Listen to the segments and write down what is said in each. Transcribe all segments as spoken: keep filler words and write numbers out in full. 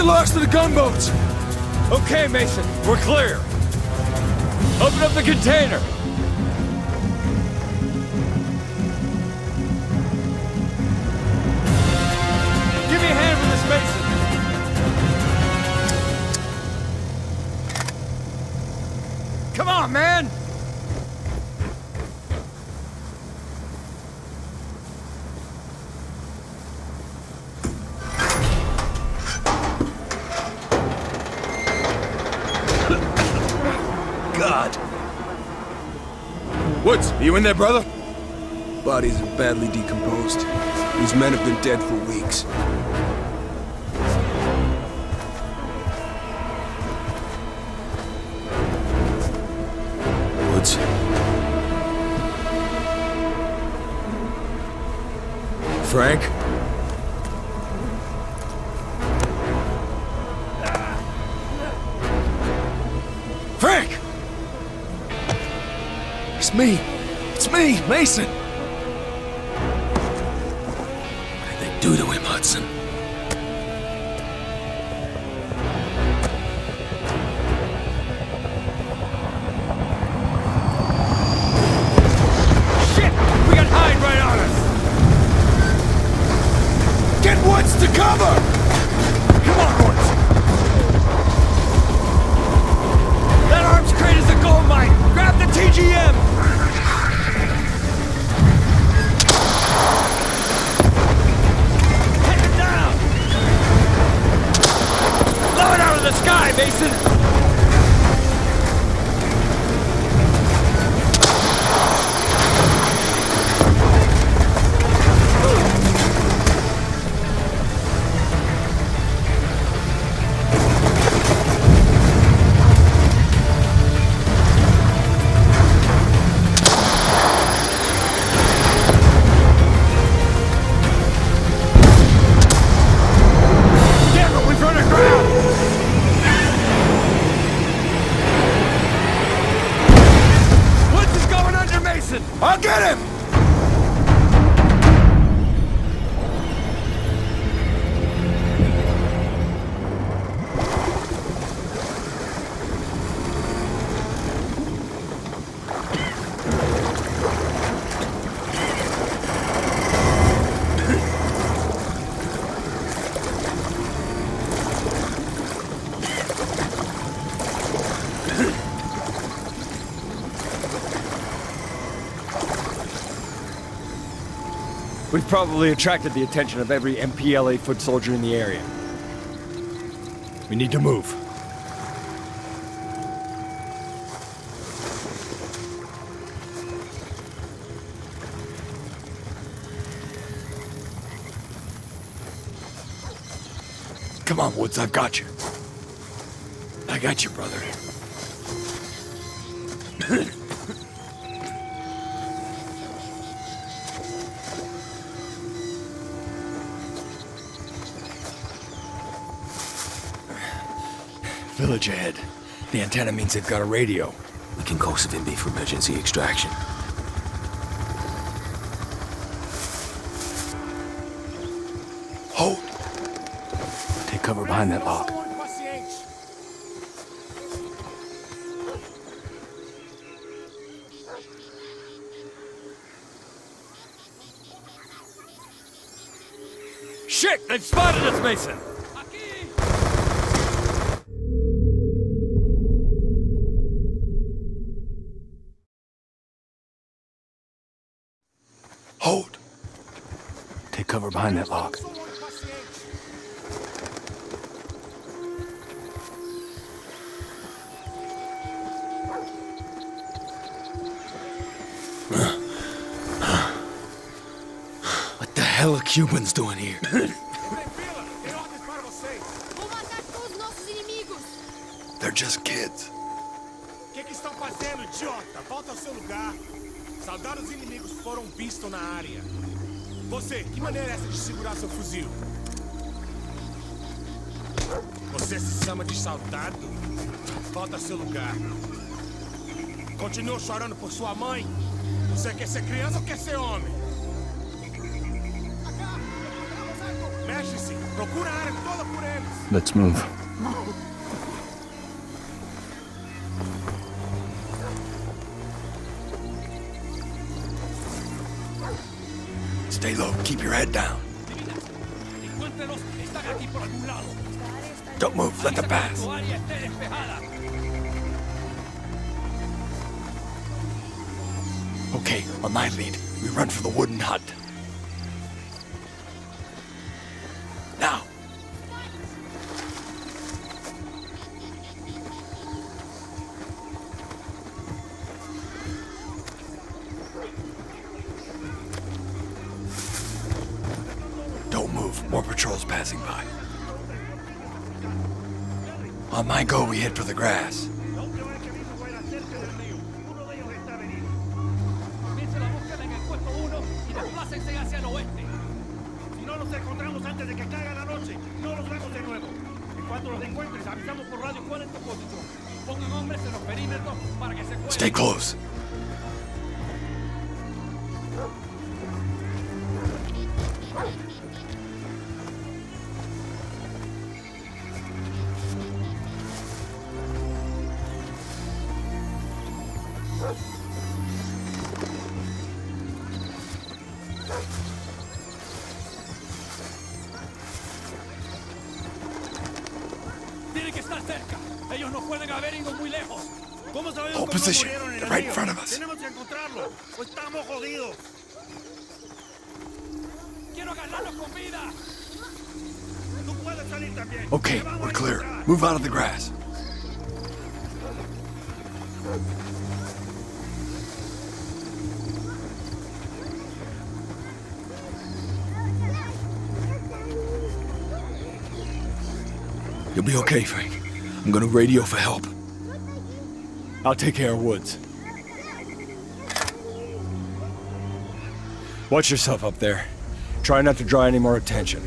lost to the gunboats! Okay, Mason, we're clear. Open up the container. Give me a hand with this, Mason. Come on, man! God. Woods, are you in there, brother? Bodies are badly decomposed. These men have been dead for weeks. Woods. Frank? Frank! It's me. It's me, Mason. What did they do to him, Hudson? Shit! We got Hyde right on us! Get Woods to cover! Come on, Woods! That arms crate is a gold mine! Grab the T G M! Head it down! Blow it out of the sky, Mason! I'll get him! We've probably attracted the attention of every M P L A foot soldier in the area. We need to move. Come on, Woods, I've got you. I got you, brother. Village ahead. The antenna means they've got a radio. We can call Savimbi for emergency extraction. Hold. Take cover behind that lock. Shit! They've spotted us, Mason! Hold. Take cover behind that lock. What the hell are Cubans doing here? They're just kids. O que que estão fazendo, idiota? Volta ao seu lugar. Soldados inimigos foram vistos na área. Você, que maneira é essa de segurar seu fuzil? Você se chama de soldado? Volta ao seu lugar. Continua chorando por sua mãe? Você quer ser criança ou quer ser homem? Mexe-se! Procura a área toda por eles. Let's move. Stay low. Keep your head down. Don't move. Let them pass. Okay, on my lead, we run for the wooden hut. Now! Don't move. More patrols passing by. On my go, we head for the grass. Stay close. Tienen que estar cerca. Ellos no pueden haber ido muy lejos. ¿Cómo sabemos Hold cómo position. murieron en They're el right in río? front of us. Tenemos que encontrarlo. O estamos jodidos. Quiero agarrarlos con vida. Tú puedes salir también. Okay, Te vamos we're a clear. encontrar. Move out of the grass. You'll be okay, Frank. I'm gonna radio for help. I'll take care of Woods. Watch yourself up there. Try not to draw any more attention.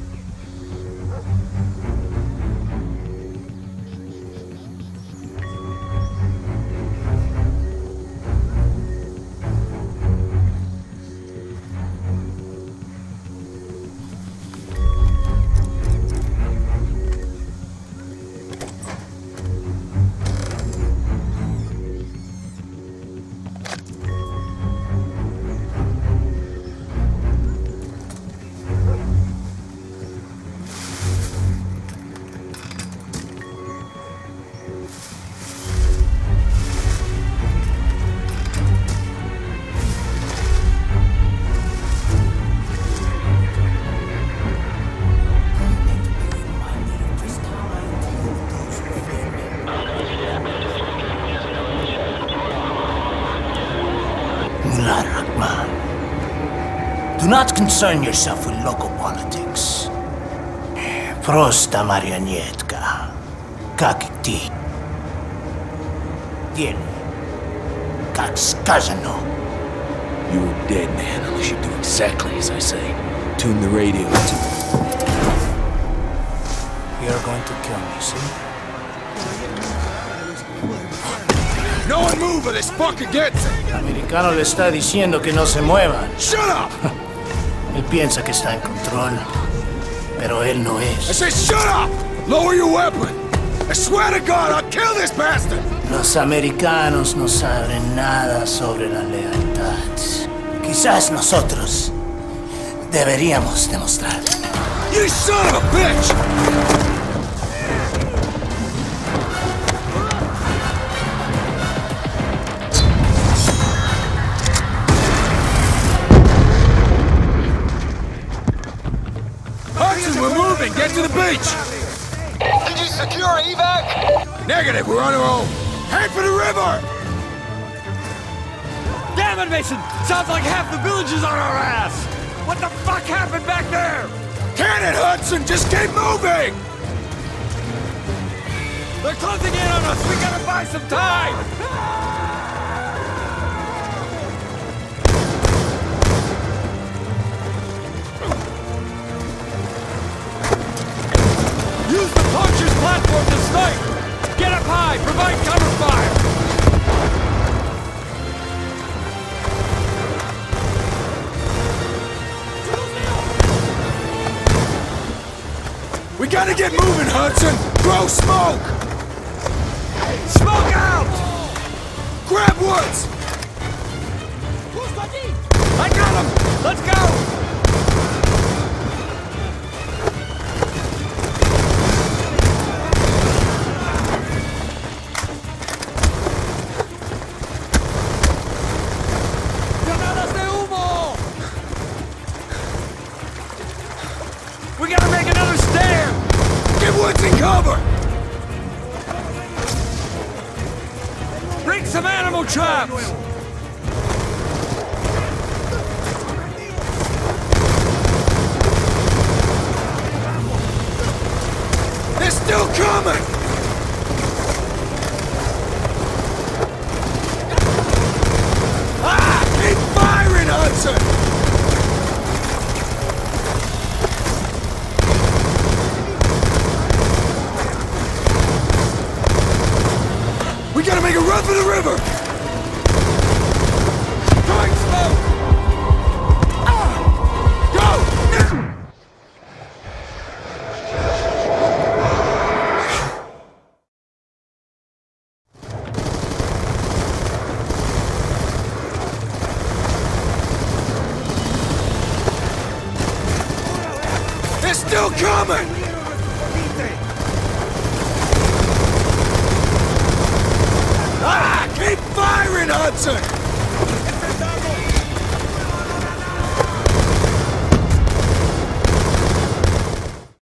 Mullah Rahman. Do not concern yourself with local politics. Просто марионетка, как и ты. Делай, как сказано. You were dead, man, unless you do exactly as I say. Tune the radio to... You're going to kill me, see? No one move or this fucker gets it! El americano le está diciendo que no se muevan. Shut up! Él piensa que está en control, pero él no I es. said shut up! Lower your weapon! I swear to God, I'll kill this bastard! Los americanos no saben nada sobre la lealtad. Quizás nosotros deberíamos demostrar. You son of a bitch! Hudson, we're moving! Get to the beach! Did you secure evac? Negative, we're on our own! Head for the river! Damn it, Mason! Sounds like half the village is on our ass! What the fuck happened back there? Can it, Hudson? Just keep moving! They're closing in on us! We gotta buy some time! Use the poacher's platform to snipe! Get up high! Provide cover fire! gotta get moving, Hudson! Throw smoke! Smoke out! Grab Woods! I got him! Let's go! ¡Granadas de humo! We gotta make another stand! Get Woods in cover! Bring some animal traps! They're still coming! Ah! Keep firing, Hudson! We gotta make a run for the river! Throwing smoke! Ah! Go! They're still coming! Ah! Keep firing, Hudson!